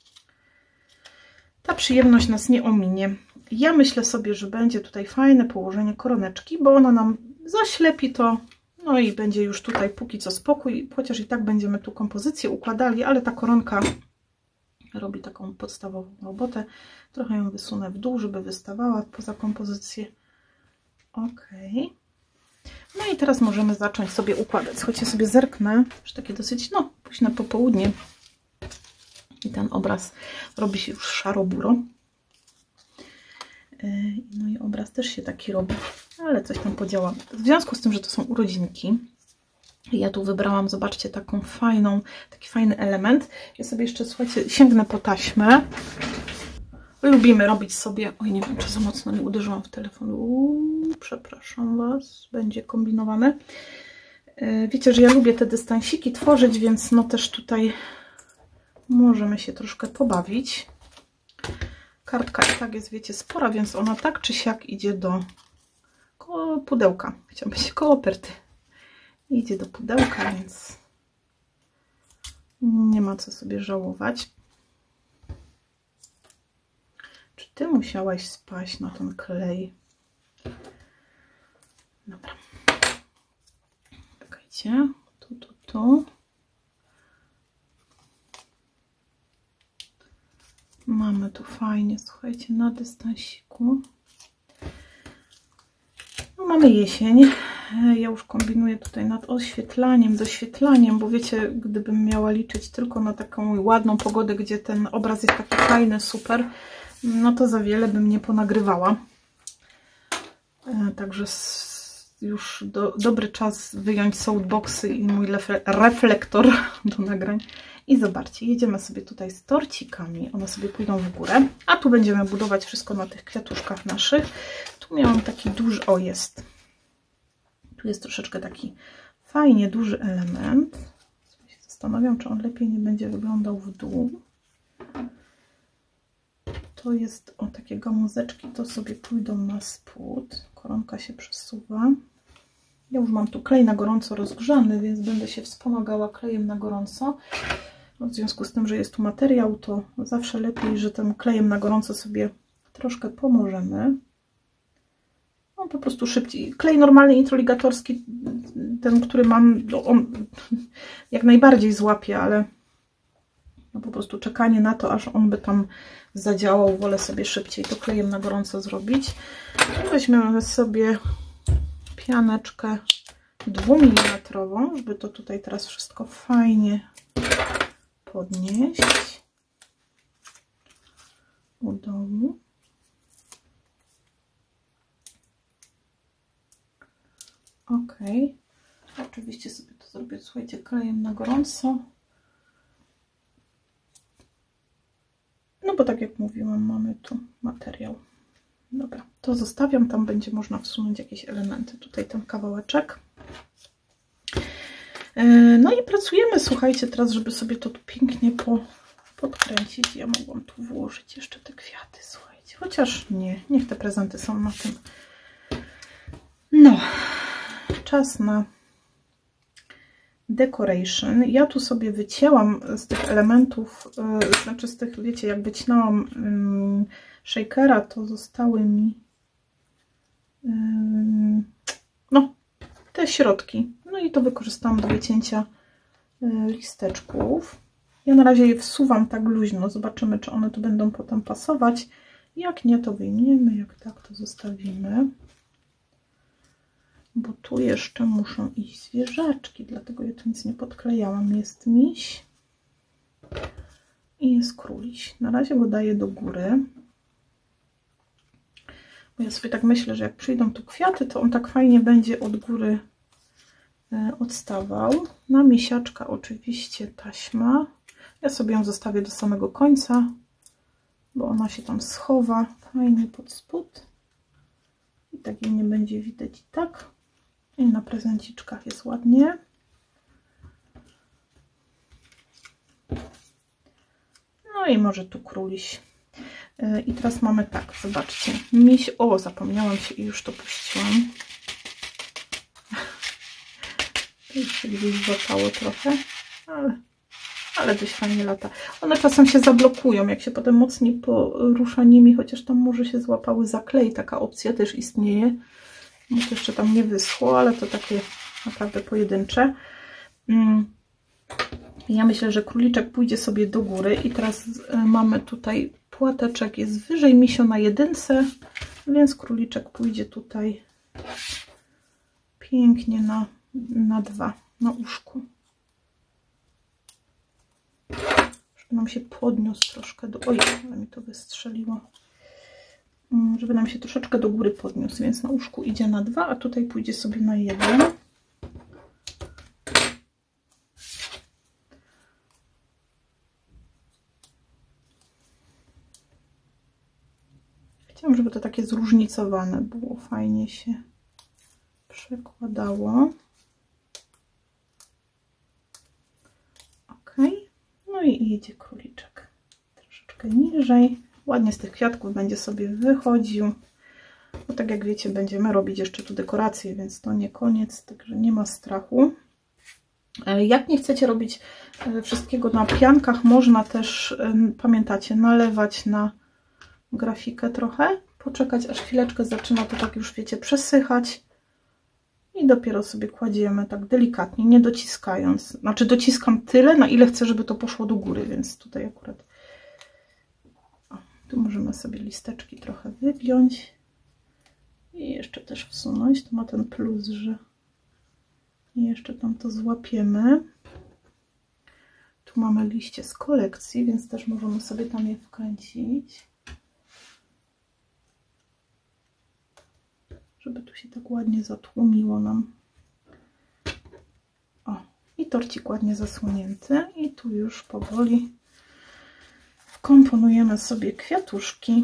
Ta przyjemność nas nie ominie. Ja myślę sobie, że będzie tutaj fajne położenie koroneczki, bo ona nam zaślepi to, no i będzie już tutaj póki co spokój, chociaż i tak będziemy tu kompozycję układali, ale ta koronka robi taką podstawową robotę. Trochę ją wysunę w dół, żeby wystawała poza kompozycję. Ok. No i teraz możemy zacząć sobie układać. Choć ja sobie zerknę, że takie dosyć, no, późne popołudnie i ten obraz robi się już szaro-buro. No i obraz też się taki robi, ale coś tam podziałam. W związku z tym, że to są urodzinki, ja tu wybrałam, zobaczcie, taką fajną, taki fajny element. Ja sobie jeszcze, słuchajcie, sięgnę po taśmę. Lubimy robić sobie, oj, nie wiem, czy za mocno nie uderzyłam w telefon. Uuu, przepraszam Was, będzie kombinowane. Wiecie, że ja lubię te dystansiki tworzyć, więc no też tutaj możemy się troszkę pobawić. Kartka i tak jest, wiecie, spora, więc ona tak czy siak idzie do koło pudełka. Chciałam powiedzieć koło operty. Idzie do pudełka, więc nie ma co sobie żałować. Czy Ty musiałaś spaść na ten klej? Dobra. Czekajcie. Tu, tu, tu. Mamy tu fajnie, słuchajcie, na dystansiku. No, mamy jesień. Ja już kombinuję tutaj nad oświetlaniem, doświetlaniem, bo wiecie, gdybym miała liczyć tylko na taką ładną pogodę, gdzie ten obraz jest taki fajny, super, no to za wiele bym nie ponagrywała. Także już do, dobry czas wyjąć softboxy i mój reflektor do nagrań. I zobaczcie, jedziemy sobie tutaj z torcikami, one sobie pójdą w górę, a tu będziemy budować wszystko na tych kwiatuszkach naszych. Tu miałam taki duży, o jest, tu jest troszeczkę taki fajnie duży element. Sobie się zastanawiam, czy on lepiej nie będzie wyglądał w dół. To jest, o, takie gałązeczki, to sobie pójdą na spód, koronka się przesuwa. Ja już mam tu klej na gorąco rozgrzany, więc będę się wspomagała klejem na gorąco. W związku z tym, że jest tu materiał, to zawsze lepiej, że tym klejem na gorąco sobie troszkę pomożemy. On po prostu szybciej. Klej normalny, introligatorski, ten, który mam, on jak najbardziej złapie, ale no po prostu czekanie na to, aż on by tam zadziałał, wolę sobie szybciej to klejem na gorąco zrobić. Weźmiemy sobie pianeczkę dwumilimetrową, żeby to tutaj teraz wszystko fajnie podnieść. u dołu. Ok. Oczywiście sobie to zrobię, słuchajcie, klejem na gorąco. No bo tak jak mówiłam, mamy tu materiał. Dobra, to zostawiam, tam będzie można wsunąć jakieś elementy. Tutaj ten kawałeczek. No i pracujemy, słuchajcie, teraz, żeby sobie to tu pięknie po, podkręcić. Ja mogłam tu włożyć jeszcze te kwiaty, słuchajcie. Chociaż nie, niech te prezenty są na tym. No, czas na decoration. Ja tu sobie wycięłam z tych elementów, yy, znaczy z tych, wiecie, jak wycinałam yy, shakera, to zostały mi yy, no, te środki. No i to wykorzystałam do wycięcia yy, listeczków. Ja na razie je wsuwam tak luźno. Zobaczymy, czy one tu będą potem pasować. Jak nie, to wyjmiemy. Jak tak, to zostawimy. Bo tu jeszcze muszą iść zwierzaczki, dlatego ja tu nic nie podklejałam. Jest miś i jest króliś. Na razie go daję do góry. Bo ja sobie tak myślę, że jak przyjdą tu kwiaty, to on tak fajnie będzie od góry odstawał. Na misiaczka oczywiście taśma. Ja sobie ją zostawię do samego końca, bo ona się tam schowa fajnie pod spód. I tak jej nie będzie widać i tak. I na prezenciczkach jest ładnie. No i może tu króliś. I teraz mamy tak, zobaczcie. Miś, o, zapomniałam się i już to puściłam. To już się gdzieś złapało trochę, ale, ale dość fajnie lata. One czasem się zablokują, jak się potem mocniej porusza nimi, chociaż tam może się złapały za klej. Taka opcja też istnieje. No to jeszcze tam nie wyschło, ale to takie naprawdę pojedyncze. Ja myślę, że króliczek pójdzie sobie do góry i teraz mamy tutaj płateczek, jest wyżej misio na jedynce, więc króliczek pójdzie tutaj pięknie na, na dwa, na uszku. Żeby nam się podniósł troszkę do... Oj, ale mi to wystrzeliło. Żeby nam się troszeczkę do góry podniósł, więc na uszku idzie na dwa, a tutaj pójdzie sobie na jeden. Chciałam, żeby to takie zróżnicowane było, fajnie się przekładało. Ok, no i idzie króliczek troszeczkę niżej. Ładnie z tych kwiatków będzie sobie wychodził. Bo tak jak wiecie, będziemy robić jeszcze tu dekorację, więc to nie koniec, także nie ma strachu. Jak nie chcecie robić wszystkiego na piankach, można też, pamiętacie, nalewać na grafikę trochę, poczekać aż chwileczkę zaczyna to tak już, wiecie, przesychać i dopiero sobie kładziemy tak delikatnie, nie dociskając. Znaczy dociskam tyle, na ile chcę, żeby to poszło do góry, więc tutaj akurat o, tu możemy sobie listeczki trochę wygiąć i jeszcze też wsunąć. To ma ten plus, że jeszcze tam to złapiemy. Tu mamy liście z kolekcji, więc też możemy sobie tam je wkręcić. Żeby tu się tak ładnie zatłumiło nam. O, i torcik ładnie zasłonięty. I tu już powoli wkomponujemy sobie kwiatuszki.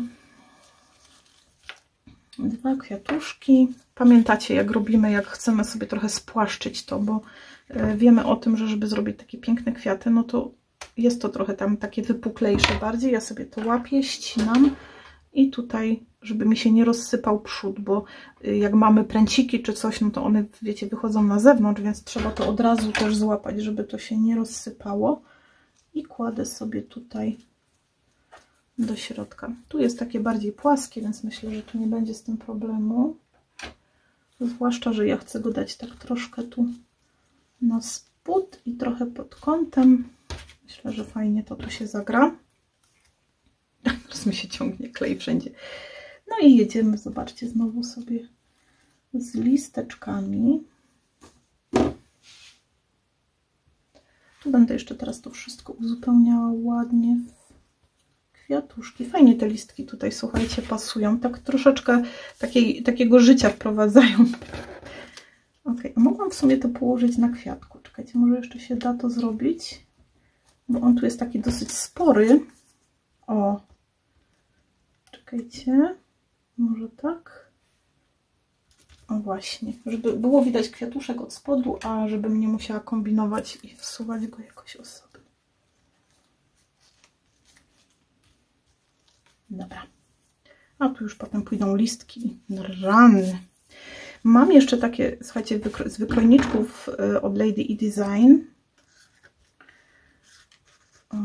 Dwa kwiatuszki. Pamiętacie, jak robimy, jak chcemy sobie trochę spłaszczyć to, bo wiemy o tym, że żeby zrobić takie piękne kwiaty, no to jest to trochę tam takie wypuklejsze bardziej. Ja sobie to łapię, ścinam i tutaj, żeby mi się nie rozsypał przód, bo jak mamy pręciki czy coś, no to one, wiecie, wychodzą na zewnątrz, więc trzeba to od razu też złapać, żeby to się nie rozsypało. I kładę sobie tutaj do środka. Tu jest takie bardziej płaskie, więc myślę, że tu nie będzie z tym problemu. Zwłaszcza, że ja chcę go dać tak troszkę tu na spód i trochę pod kątem. Myślę, że fajnie to tu się zagra. Teraz mi się ciągnie klej wszędzie. No i jedziemy, zobaczcie, znowu sobie z listeczkami. Tu będę jeszcze teraz to wszystko uzupełniała ładnie kwiatuszki. Fajnie te listki tutaj, słuchajcie, pasują. Tak troszeczkę takiej, takiego życia wprowadzają. Ok, a mogłam w sumie to położyć na kwiatku. Czekajcie, może jeszcze się da to zrobić, bo on tu jest taki dosyć spory. O, czekajcie, może tak. O właśnie, żeby było widać kwiatuszek od spodu, a żebym nie musiała kombinować i wsuwać go jakoś osobno. Dobra. A tu już potem pójdą listki. Rany. Mam jeszcze takie, słuchajcie, wykro z wykrojniczków od Lady E Design. O.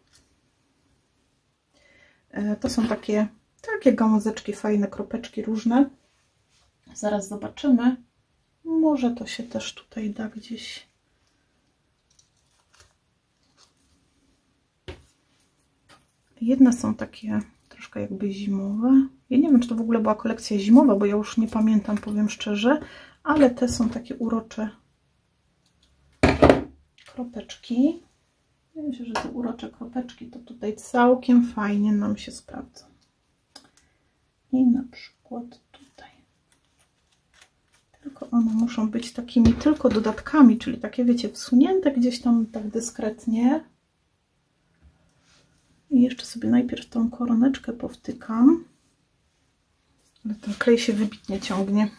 To są takie, takie gałązeczki, fajne kropeczki różne. Zaraz zobaczymy. Może to się też tutaj da gdzieś. Jedne są takie troszkę jakby zimowe. Ja nie wiem, czy to w ogóle była kolekcja zimowa, bo ja już nie pamiętam, powiem szczerze, ale te są takie urocze kropeczki. Myślę, że te urocze kropeczki to tutaj całkiem fajnie nam się sprawdzą. I na przykład tutaj. Tylko one muszą być takimi tylko dodatkami, czyli takie, wiecie, wsunięte gdzieś tam tak dyskretnie. I jeszcze sobie najpierw tą koroneczkę powtykam. Ale ten klej się wybitnie ciągnie.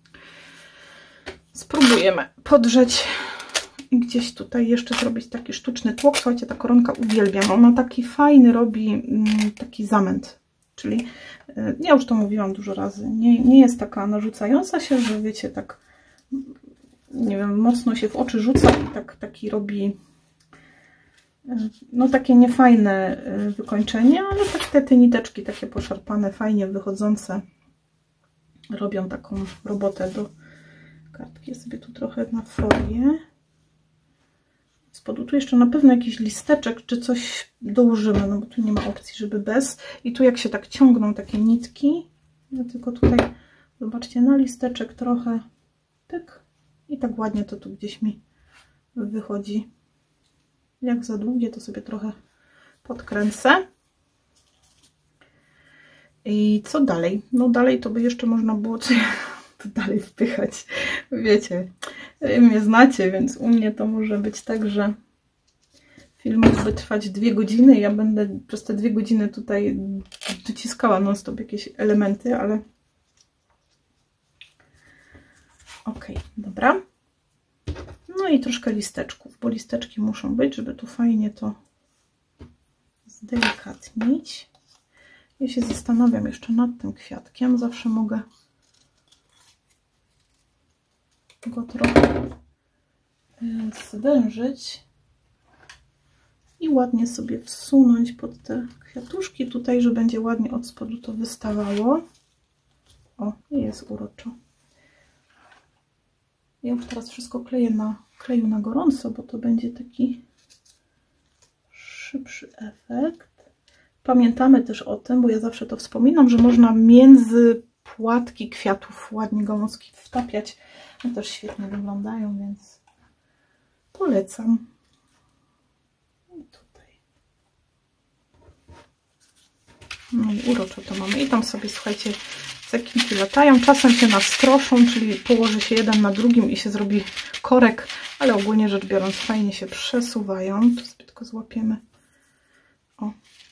Spróbujemy podrzeć i gdzieś tutaj jeszcze zrobić taki sztuczny tłok. Słuchajcie, ta koronka uwielbiam. Ona taki fajny robi taki zamęt. Czyli, ja już to mówiłam dużo razy, nie, nie jest taka narzucająca się, że wiecie, tak, nie wiem, mocno się w oczy rzuca i tak, taki robi, no takie niefajne wykończenie, ale tak te, te niteczki takie poszarpane, fajnie wychodzące robią taką robotę do kartki. Ja sobie tu trochę na folię. Z spodu tu jeszcze na pewno jakiś listeczek czy coś dołożymy, no bo tu nie ma opcji, żeby bez. I tu jak się tak ciągną takie nitki, ja tylko tutaj, zobaczcie, na listeczek trochę, pyk, i tak ładnie to tu gdzieś mi wychodzi. Jak za długie, to sobie trochę podkręcę. I co dalej? No dalej to by jeszcze można było coś tu dalej wpychać. Wiecie, mnie znacie, więc u mnie to może być tak, że film mógłby trwać dwie godziny. Ja będę przez te dwie godziny tutaj dociskała non stop jakieś elementy, ale ok, dobra. No i troszkę listeczków, bo listeczki muszą być, żeby tu fajnie to zdelikatnić. Ja się zastanawiam jeszcze nad tym kwiatkiem. Zawsze mogę go trochę zwężyć i ładnie sobie wsunąć pod te kwiatuszki tutaj, że będzie ładnie od spodu to wystawało. O, jest uroczo. Ja już teraz wszystko kleję na kleju na gorąco, bo to będzie taki szybszy efekt. Pamiętamy też o tym, bo ja zawsze to wspominam, że można między płatki kwiatów ładnie gałązki wtapiać. One też świetnie wyglądają, więc polecam. I tutaj. No i uroczo to mamy. I tam sobie, słuchajcie, cekinki latają. Czasem się nastroszą, czyli położy się jeden na drugim i się zrobi korek, ale ogólnie rzecz biorąc fajnie się przesuwają. Tu sobie tylko złapiemy. O.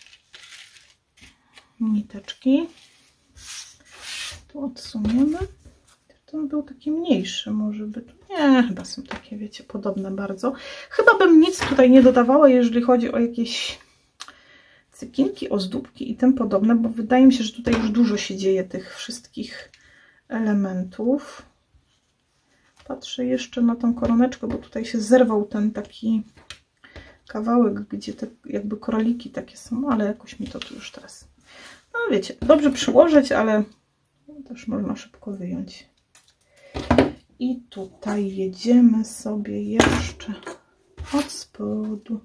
Niteczki. Tu odsuniemy. Ten był taki mniejszy, może by tu. Nie, chyba są takie, wiecie, podobne bardzo. Chyba bym nic tutaj nie dodawała, jeżeli chodzi o jakieś cekinki, ozdóbki i tym podobne, bo wydaje mi się, że tutaj już dużo się dzieje tych wszystkich elementów. Patrzę jeszcze na tą koroneczkę, bo tutaj się zerwał ten taki kawałek, gdzie te jakby koraliki takie są, ale jakoś mi to tu już teraz, no wiecie, dobrze przyłożyć, ale też można szybko wyjąć. I tutaj jedziemy sobie jeszcze od spodu,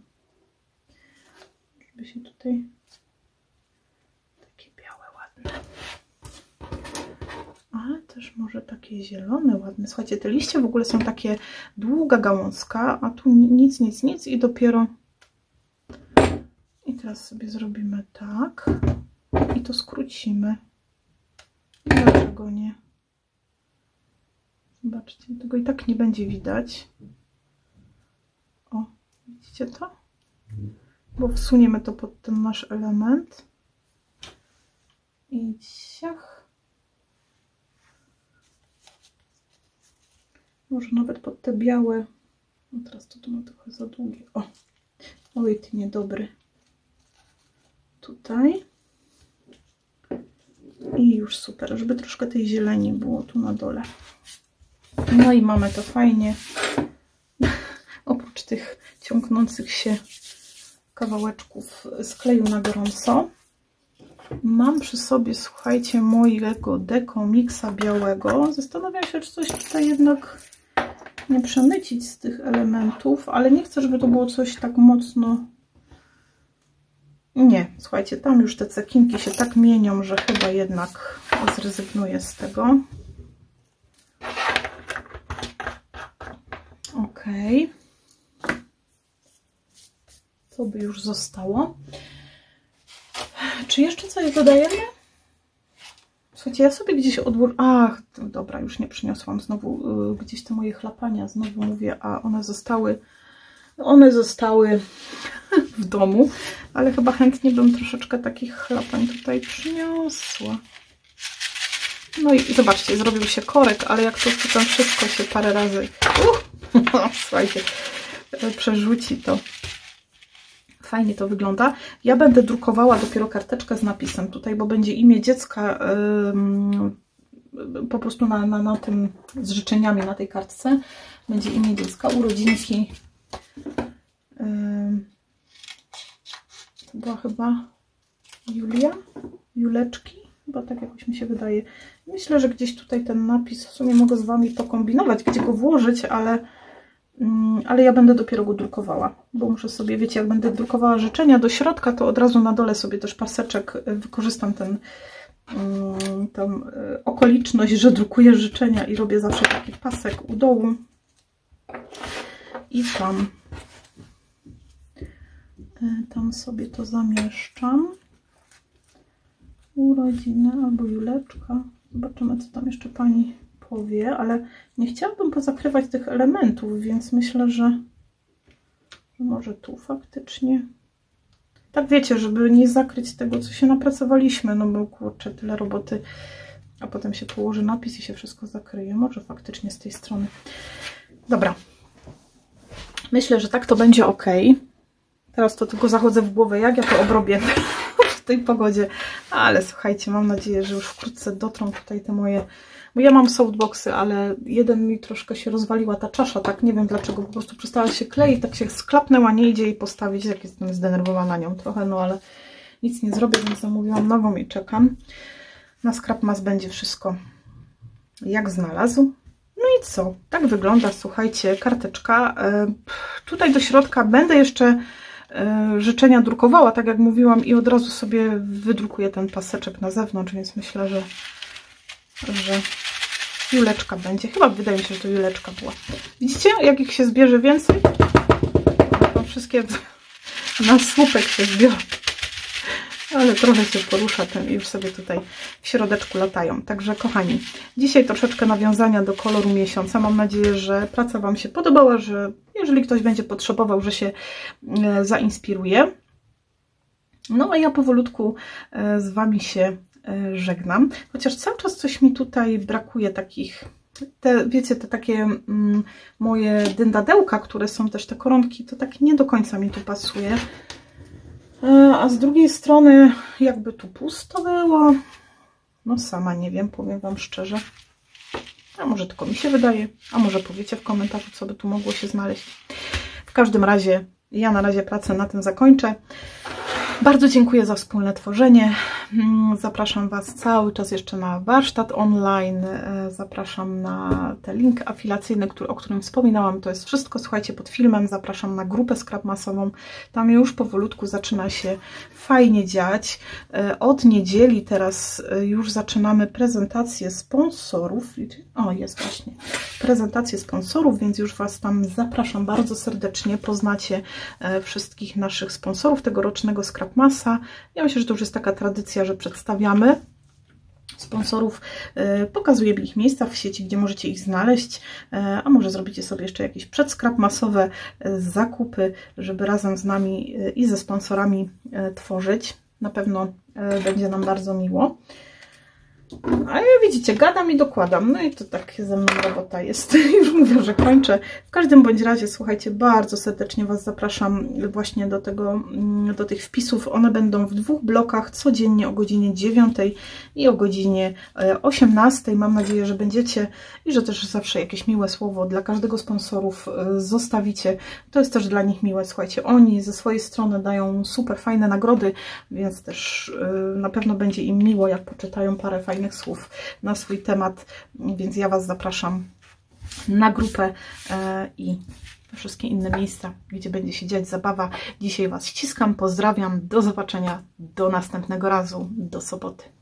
żeby się tutaj takie białe ładne, ale też może takie zielone ładne. Słuchajcie, te liście w ogóle są takie długa gałązka, a tu nic, nic, nic i dopiero I teraz sobie zrobimy tak i to skrócimy. Dlaczego nie? Zobaczcie, tego i tak nie będzie widać. O, widzicie to? Bo wsuniemy to pod ten nasz element. I ciach. Może nawet pod te białe. No teraz to tu mam trochę za długie. O, oj, ty niedobry. Tutaj. I już super, żeby troszkę tej zieleni było tu na dole. No i mamy to fajnie. Oprócz tych ciągnących się kawałeczków z kleju na gorąco. Mam przy sobie, słuchajcie, mojego Deko Mixa białego. Zastanawiam się, czy coś tutaj jednak nie przemycić z tych elementów, ale nie chcę, żeby to było coś tak mocno... Nie, słuchajcie, tam już te cekinki się tak mienią, że chyba jednak zrezygnuję z tego. Ok. To by już zostało. Czy jeszcze coś dodajemy? Słuchajcie, ja sobie gdzieś odłożyłam... Ach, dobra, już nie przyniosłam znowu yy, gdzieś te moje chlapania. Znowu mówię, a one zostały... One zostały w domu, ale chyba chętnie bym troszeczkę takich chlapań tutaj przyniosła. No i zobaczcie, zrobił się korek, ale jak to tam wszystko się parę razy... Uh, słuchajcie, przerzuci to. Fajnie to wygląda. Ja będę drukowała dopiero karteczkę z napisem tutaj, bo będzie imię dziecka yy, po prostu na, na, na tym, z życzeniami na tej kartce. Będzie imię dziecka, urodzinki. Yy, to była chyba Julia? Juleczki? Chyba tak jakoś mi się wydaje. Myślę, że gdzieś tutaj ten napis, w sumie mogę z Wami pokombinować, gdzie go włożyć, ale... ale ja będę dopiero go drukowała, bo muszę sobie, wiecie, jak będę drukowała życzenia do środka, to od razu na dole sobie też paseczek wykorzystam ten, tą okoliczność, że drukuję życzenia i robię zawsze taki pasek u dołu i tam tam sobie to zamieszczam. Urodziny albo Juleczka, zobaczymy, co tam jeszcze pani powie, ale nie chciałabym pozakrywać tych elementów, więc myślę, że, że może tu faktycznie. Tak wiecie, żeby nie zakryć tego, co się napracowaliśmy, no bo kurczę, tyle roboty, a potem się położy napis i się wszystko zakryje. Może faktycznie z tej strony. Dobra. Myślę, że tak to będzie ok. Teraz to tylko zachodzę w głowę, jak ja to obrobię w tej pogodzie. Ale słuchajcie, mam nadzieję, że już wkrótce dotrą tutaj te moje... Bo ja mam softboxy, ale jeden mi troszkę się rozwaliła ta czasza, tak nie wiem dlaczego, po prostu przestała się kleić, tak się sklapnęła, nie idzie jej postawić, jak jestem zdenerwowana nią trochę, no ale nic nie zrobię, więc zamówiłam nową i czekam. Na Scrapmas będzie wszystko jak znalazł. No i co? Tak wygląda, słuchajcie, karteczka. Tutaj do środka będę jeszcze życzenia drukowała, tak jak mówiłam, i od razu sobie wydrukuję ten paseczek na zewnątrz, więc myślę, że że Juleczka będzie. Chyba wydaje mi się, że to Juleczka była. Widzicie, jak ich się zbierze więcej? To wszystkie na słupek się zbiorą. Ale trochę się porusza ten i już sobie tutaj w środeczku latają. Także kochani, dzisiaj troszeczkę nawiązania do koloru miesiąca. Mam nadzieję, że praca Wam się podobała, że jeżeli ktoś będzie potrzebował, że się zainspiruje. No a ja powolutku z Wami się żegnam. Chociaż cały czas coś mi tutaj brakuje takich, te, wiecie, te takie mm, moje dyndadełka, które są też te koronki, to tak nie do końca mi tu pasuje. A z drugiej strony jakby tu pusto było. No sama nie wiem, powiem Wam szczerze. A może tylko mi się wydaje, a może powiecie w komentarzu, co by tu mogło się znaleźć. W każdym razie ja na razie pracę na tym zakończę. Bardzo dziękuję za wspólne tworzenie. Zapraszam Was cały czas jeszcze na warsztat online. Zapraszam na ten link afilacyjny, który, o którym wspominałam. To jest wszystko, słuchajcie, pod filmem. Zapraszam na grupę scrapmasową. Tam już powolutku zaczyna się fajnie dziać. Od niedzieli teraz już zaczynamy prezentację sponsorów. O, jest właśnie prezentację sponsorów, więc już Was tam zapraszam bardzo serdecznie. Poznacie wszystkich naszych sponsorów tegorocznego Scrapmassa. Ja myślę, że to już jest taka tradycja, że przedstawiamy sponsorów, pokazujemy ich miejsca w sieci, gdzie możecie ich znaleźć, a może zrobicie sobie jeszcze jakieś przedscrapmassowe zakupy, żeby razem z nami i ze sponsorami tworzyć. Na pewno będzie nam bardzo miło. A ja widzicie, gadam i dokładam. No i to tak ze mną robota jest. Już mówię, że kończę. W każdym bądź razie, słuchajcie, bardzo serdecznie Was zapraszam właśnie do tego, do tych wpisów. One będą w dwóch blokach codziennie o godzinie dziewiątej i o godzinie osiemnastej. Mam nadzieję, że będziecie i że też zawsze jakieś miłe słowo dla każdego z sponsorów zostawicie. To jest też dla nich miłe. Słuchajcie, oni ze swojej strony dają super fajne nagrody, więc też na pewno będzie im miło, jak poczytają parę fajnych słów na swój temat, więc ja Was zapraszam na grupę i wszystkie inne miejsca, gdzie będzie się dziać zabawa. Dzisiaj Was ściskam, pozdrawiam, do zobaczenia, do następnego razu, do soboty.